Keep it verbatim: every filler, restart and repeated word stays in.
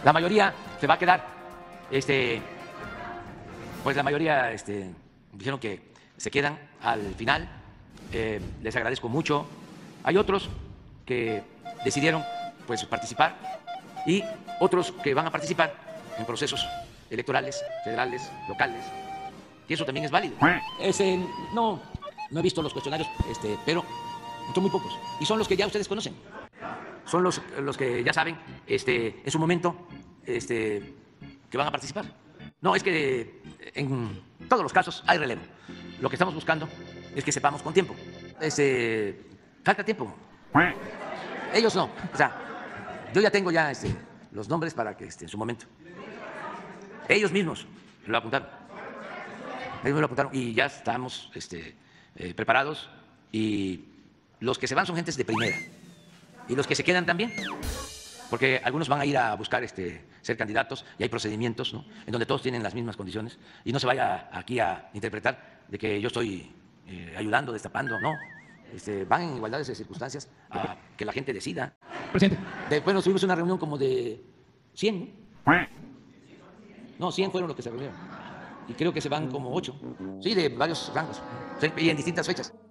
La mayoría se va a quedar, este, pues la mayoría este, dijeron que se quedan al final, eh, les agradezco mucho. Hay otros que decidieron pues, participar y otros que van a participar en procesos electorales, federales, locales, y eso también es válido. Ese, no, no he visto los cuestionarios, este, pero son muy pocos y son los que ya ustedes conocen. Son los, los que ya saben este, en su momento este, que van a participar. No, es que en todos los casos hay relevo. Lo que estamos buscando es que sepamos con tiempo. Este, falta tiempo. Ellos no. O sea, yo ya tengo ya este, los nombres para que este, en su momento. Ellos mismos lo apuntaron. Ellos me lo apuntaron y ya estamos este, eh, preparados. Y los que se van son gentes de primera. Y los que se quedan también, porque algunos van a ir a buscar este, ser candidatos y hay procedimientos, ¿no?, en donde todos tienen las mismas condiciones y no se vaya aquí a interpretar de que yo estoy eh, ayudando, destapando, no. Este, van en igualdad de circunstancias a que la gente decida. Presidente. Después nos tuvimos una reunión como de cien, ¿no? No, cien fueron los que se reunieron y creo que se van como ocho, sí, de varios rangos y en distintas fechas.